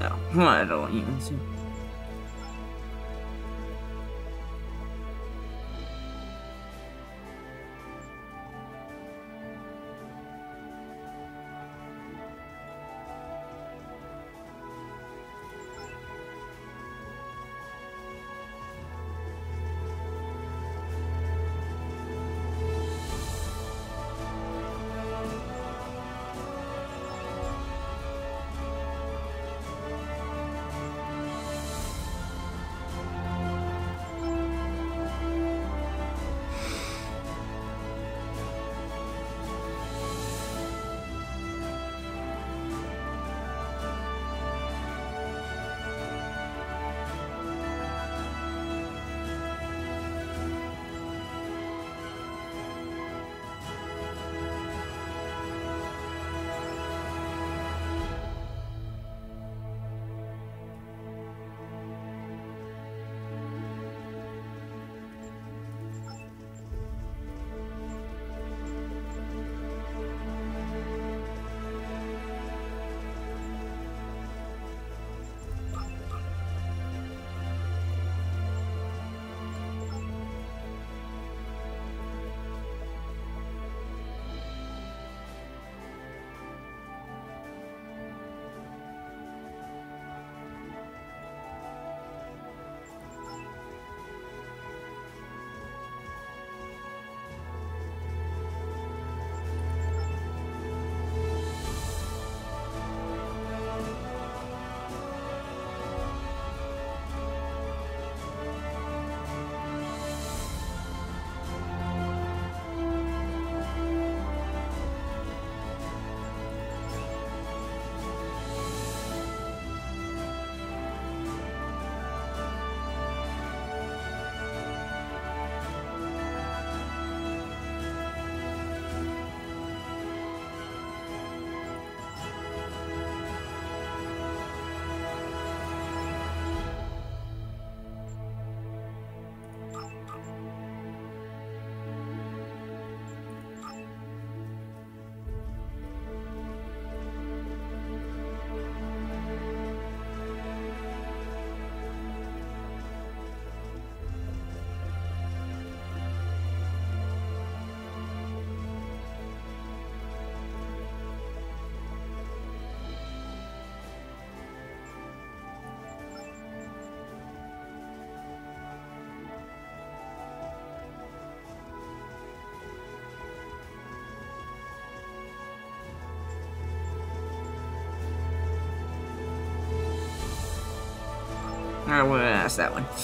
No, I don't even see. I want to ask that one.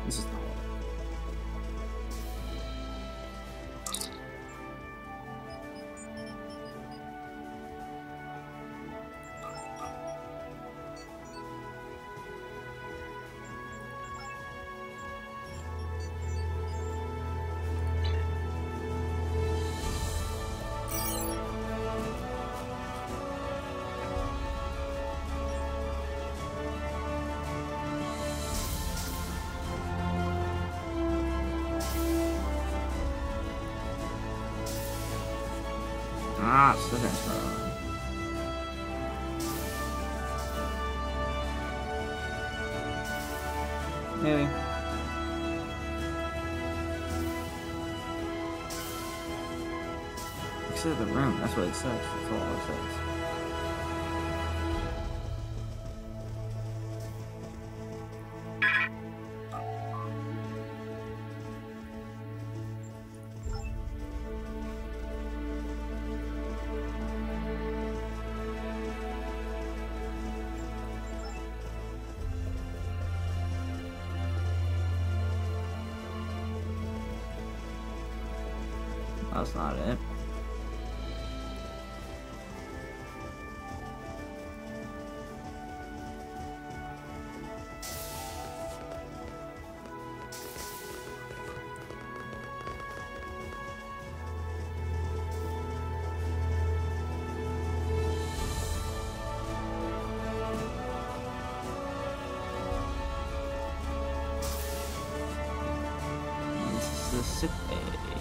This is not one. Ah, it's the transfer. Maybe. Exit the room, that's what it says. That's all it says. That's not it. This is the sick bay.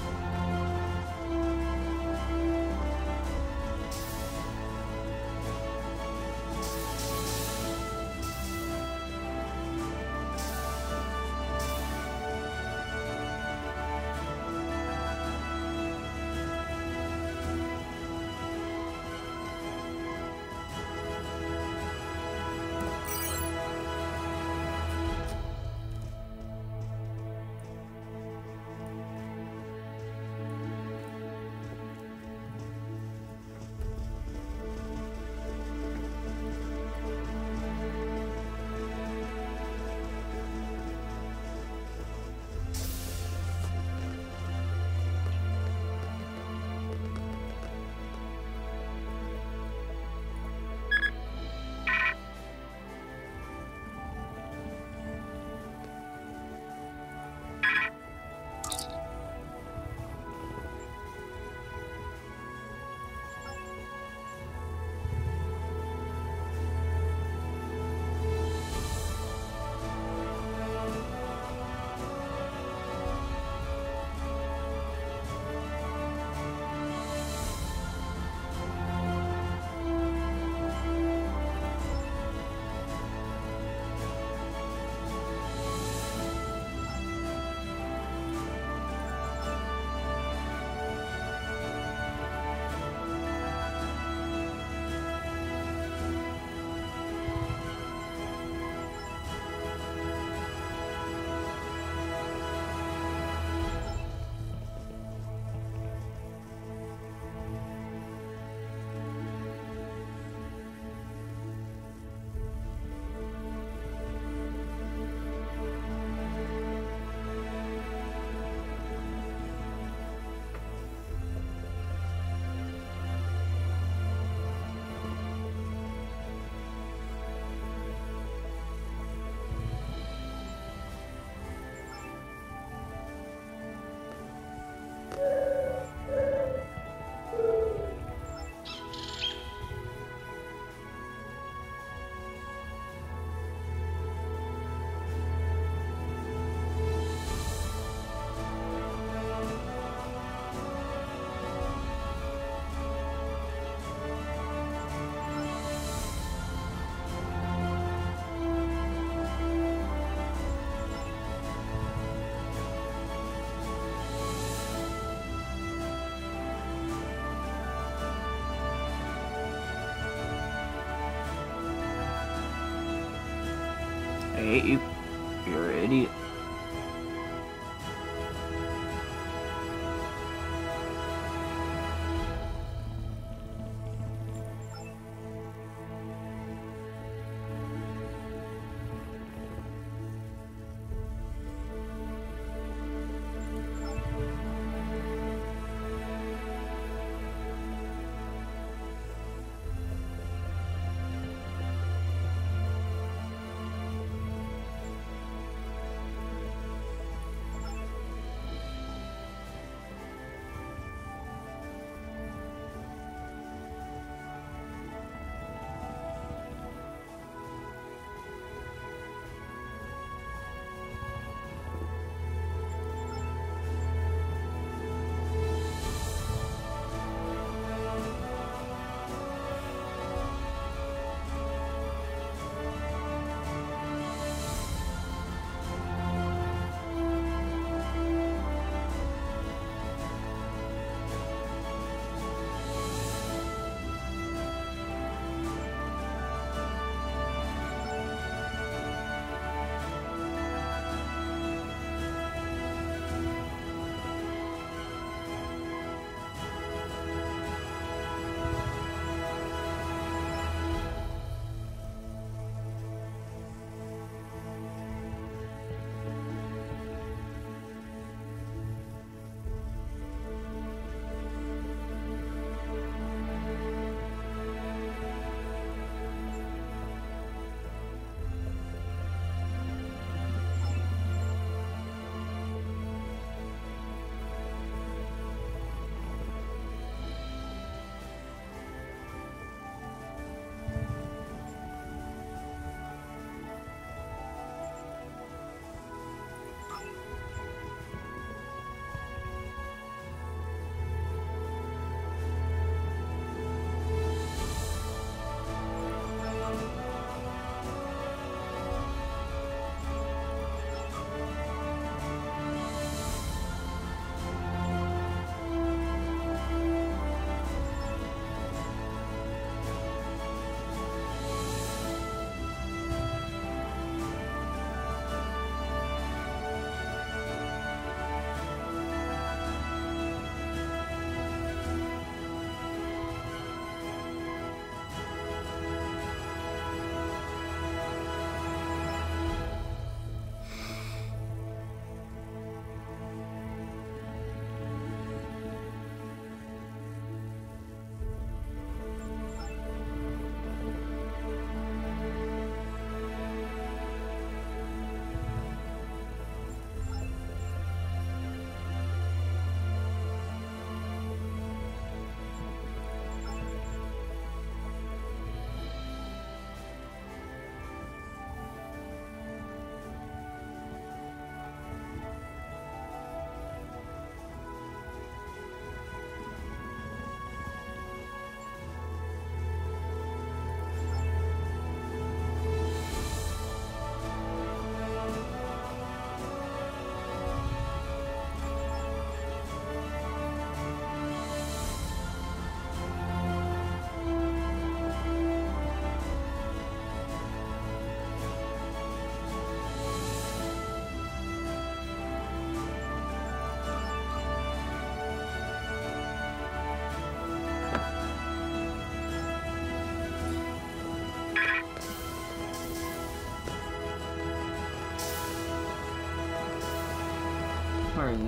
I hate you. You're an idiot. Where is he?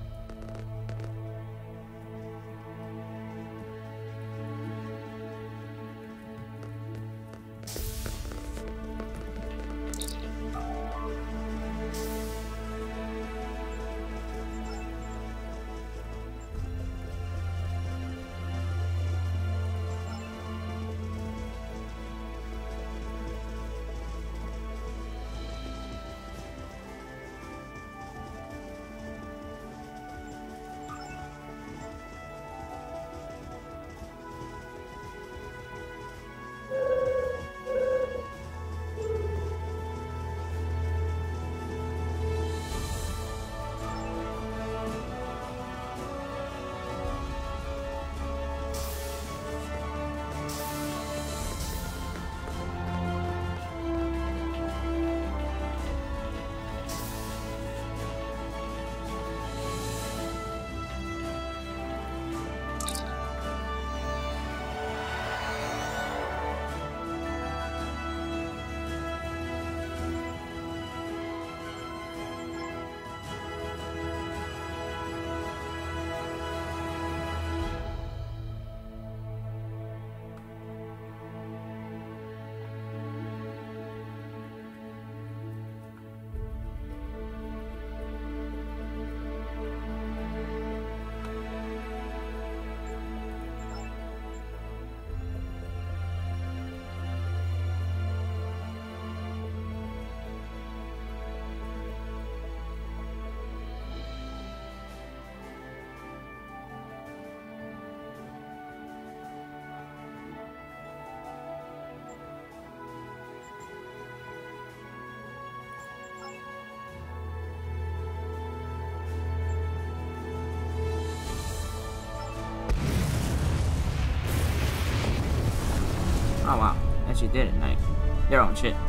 Oh wow, actually did it, like their own shit.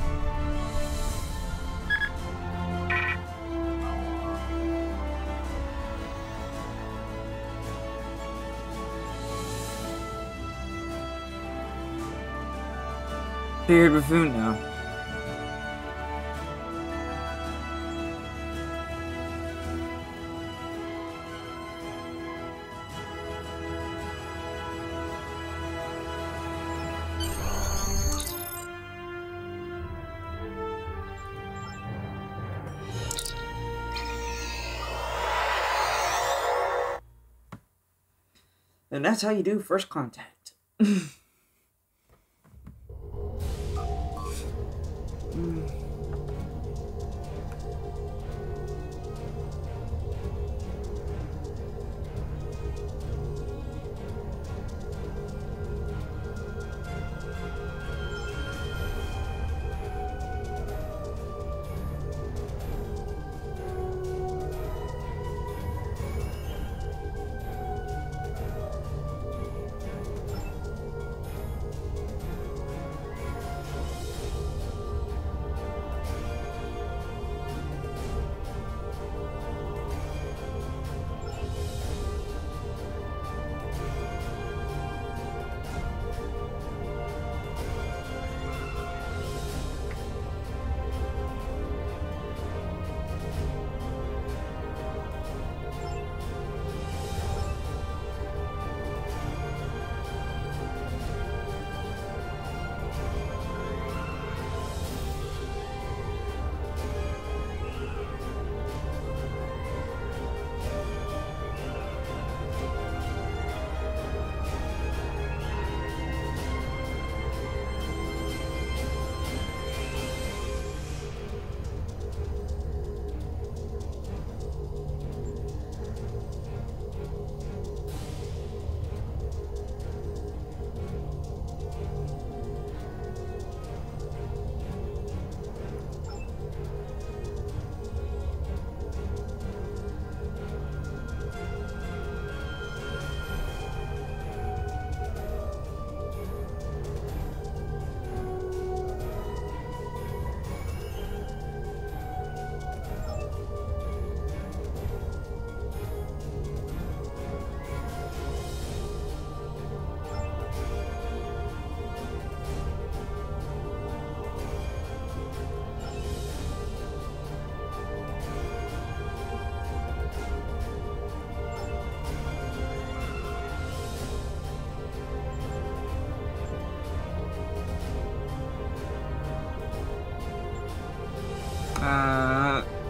Beard buffoon now. And that's how you do first contact.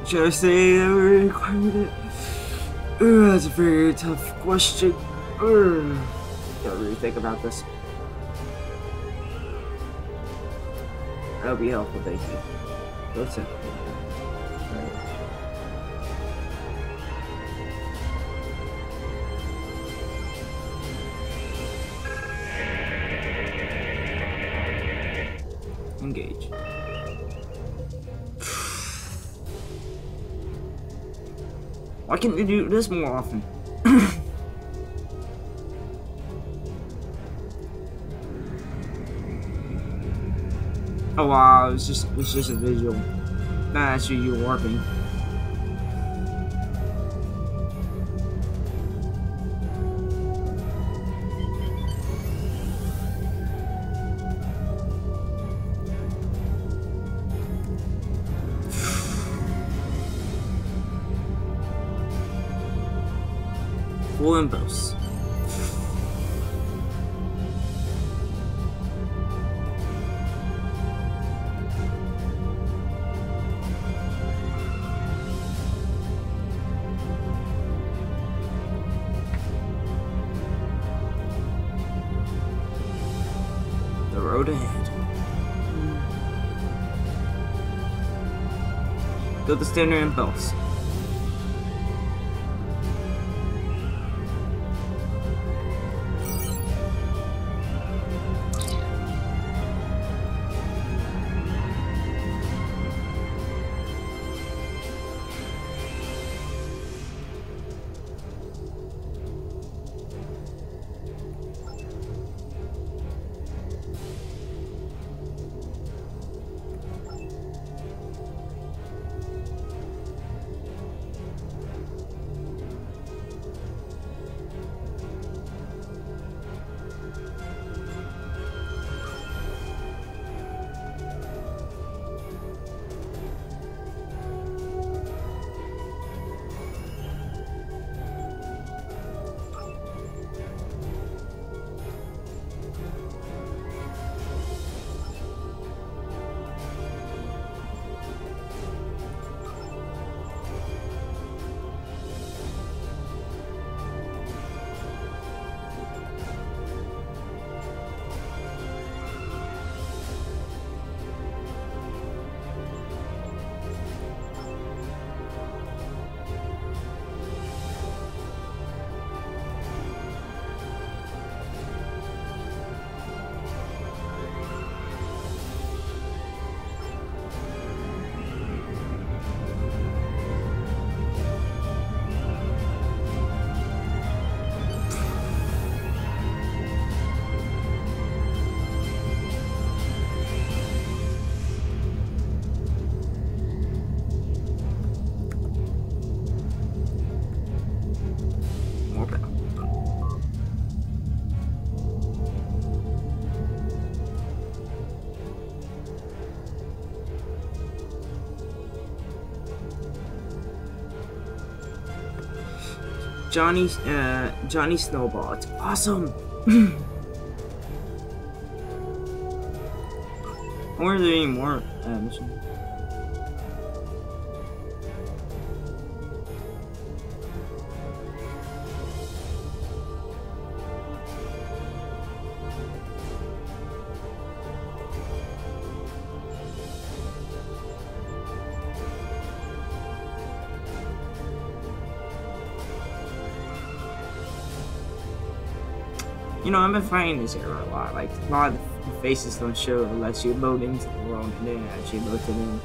Should I say that we required it? That's a very tough question. Gotta really think about this. That'll be helpful, thank you. That's it. Engage. Why can't you do this more often? Oh wow, it's just a visual. Not actually you working. Full impulse. The road ahead. Go the standard impulse. Johnny Snowball. It's awesome. I wonder if there are any more missions. You know, I've been finding this error a lot. Like, a lot of the faces don't show unless you load into the world and then actually load it in.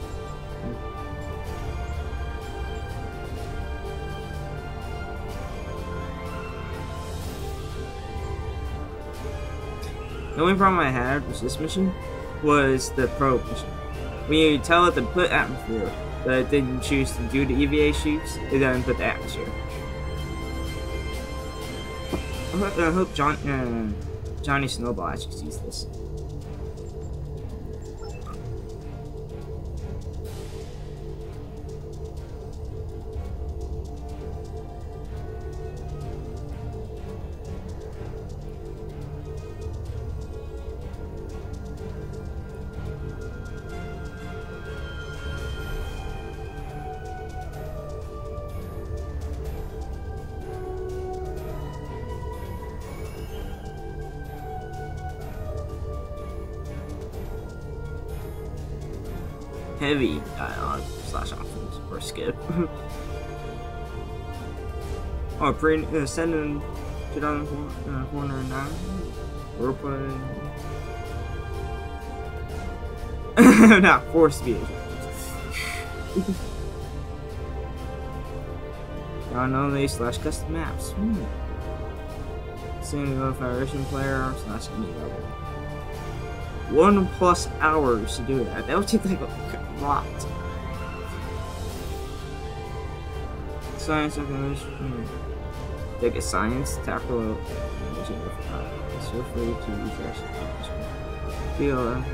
The only problem I had with this mission was the probe mission. When you tell it to put atmosphere, but it didn't choose to do the EVA shoots, it doesn't put the atmosphere. I hope Johnny Snowball actually sees this. heavy dialogue / options or skip. Oh, set in 2009 roleplay. Not forced to be. Download / custom maps. Single Federation player / any other. 1+ hours to do that. That would take like a lot. Science information. Take a science tackle. Feel free to refresh the feel.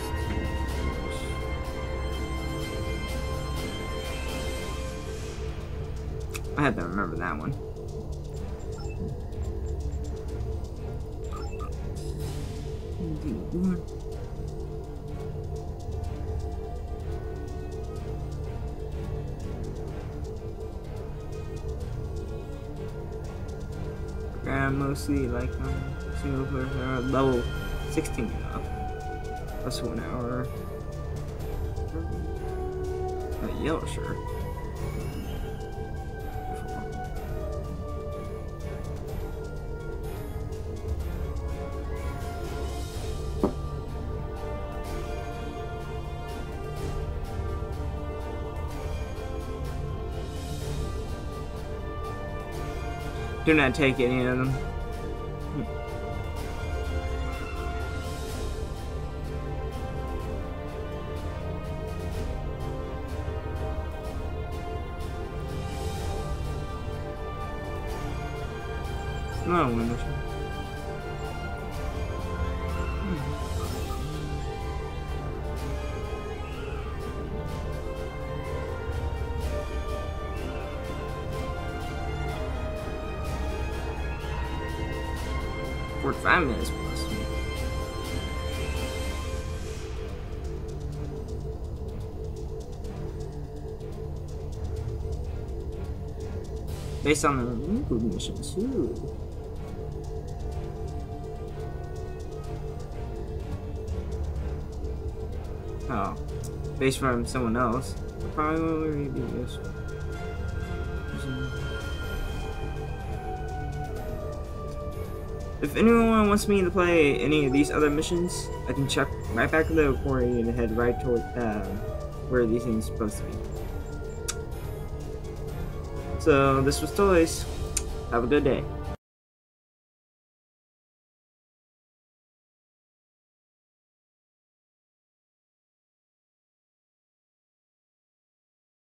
I had to remember that one. Mostly like single player level 16 enough. Plus 1 hour. A yellow shirt. Do not take any of them. No window. 45 minutes plus. Based on the reboot mission too. Oh, based from someone else. Probably will reboot this. If anyone wants me to play any of these other missions, I can check right back to the recording and head right toward where these things are supposed to be. So this was Toys. Have a good day.